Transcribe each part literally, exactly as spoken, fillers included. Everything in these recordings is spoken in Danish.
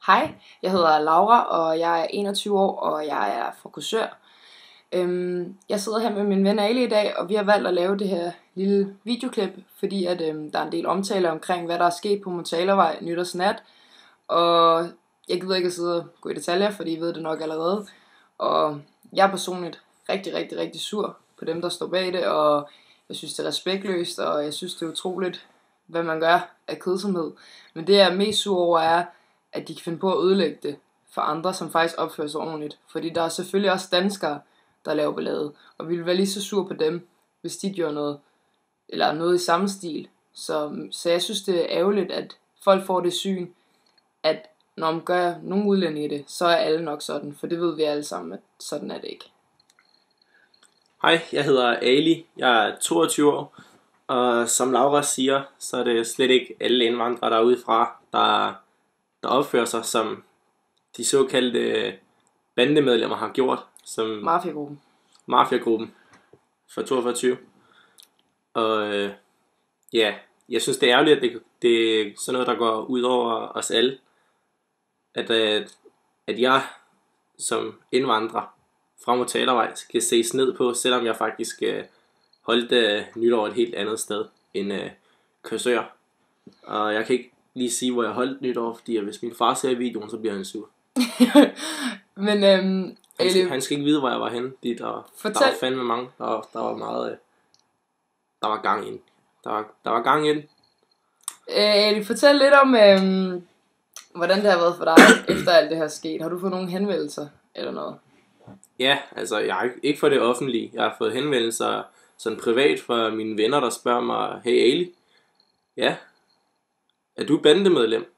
Hej, jeg hedder Laura, og jeg er enogtyve år, og jeg er fra Korsør. Øhm, jeg sidder her med min ven Ali i dag, og vi har valgt at lave det her lille videoklip, fordi at, øhm, der er en del omtale omkring, hvad der er sket på Motalavej nytårsnat. Og jeg gider ikke at sidde og gå i detaljer, fordi I ved det nok allerede. Og jeg er personligt rigtig, rigtig, rigtig sur på dem, der står bag det, og jeg synes, det er respektløst, og jeg synes, det er utroligt, hvad man gør af kedsomhed. Men det, jeg er mest sur over, er, at de kan finde på at ødelægge det for andre, som faktisk opfører sig ordentligt. Fordi der er selvfølgelig også danskere, der laver ballade, og vi ville være lige så sur på dem, hvis de gjorde noget, eller noget i samme stil. Så, så jeg synes, det er ærgerligt, at folk får det syn, at når man gør nogle udlændinge i det, så er alle nok sådan, for det ved vi alle sammen, at sådan er det ikke. Hej, jeg hedder Ali, jeg er toogtyve år, og som Laura siger, så er det slet ikke alle indvandrere derudefra, der, der opfører sig, som de såkaldte bandemedlemmer har gjort, som Mafiagruppen. Mafiagruppen for toogfyrre tyve. Og øh, ja, jeg synes det er ærgerligt, at det, det er sådan noget, der går ud over os alle. At, at, at jeg som indvandrer fra Motalavej skal ses ned på, selvom jeg faktisk øh, holdt øh, nytår et helt andet sted end øh, Korsør. Og jeg kan ikke lige sige, hvor jeg holdt nytår, fordi hvis min far ser videoen, så bliver han sur. Men øhm, han, skal, han skal ikke vide, hvor jeg var henne. De, der, Fortæl... der var fandme mange. Der, der var meget... Øh, der var gang ind. Der var, der var gang ind. Øh, fortæl lidt om, øhm, hvordan det har været for dig, efter alt det her sket. Har du fået nogle henvendelser eller noget? Ja, altså jeg har ikke for det offentlige. Jeg har fået henvendelser sådan privat fra mine venner, der spørger mig, hey Ali, ja, er du bandemedlem?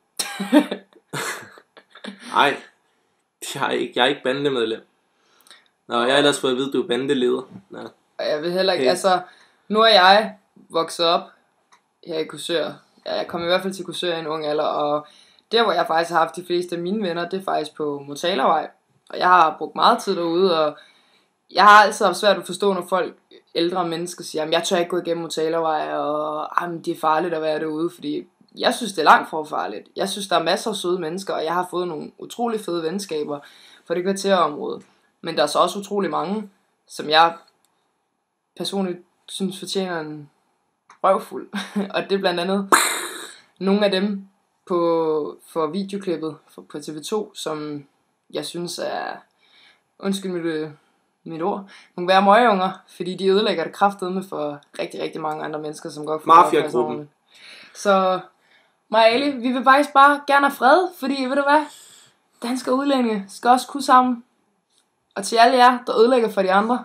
Nej, jeg er ikke, jeg er ikke bandemedlem. Nå, jeg har ellers fået at vide, at du er bandeleder. Nå. Jeg ved heller ikke, hey. altså, nu er jeg vokset op her i Korsør. Jeg kom i hvert fald til Korsør i en ung alder, og der hvor jeg faktisk har haft de fleste af mine venner, det er faktisk på Motalavej. Og jeg har brugt meget tid derude, og jeg har altid haft svært at forstå, når folk, ældre mennesker, siger, at jeg tør ikke gå igennem Motalavej, og det er farligt at være derude, fordi jeg synes, det er langt fra farligt. Jeg synes, der er masser af søde mennesker, og jeg har fået nogle utrolig fede venskaber for det kvarterområde. Men der er så også utrolig mange, som jeg personligt synes fortjener en røvfuld. Og det er blandt andet nogle af dem på, for videoklippet på T V to, som jeg synes er, undskyld mit, mit ord, nogle værre møgeunger, fordi de ødelægger det kraftedeme for rigtig, rigtig mange andre mennesker, som godt får Mafiagruppen. Så mig Ali, vi vil faktisk bare gerne have fred, fordi ved du hvad, danske udlændinge skal også kunne sammen. Og til alle jer, der ødelægger for de andre.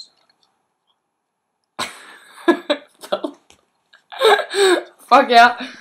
Fuck ja. Yeah.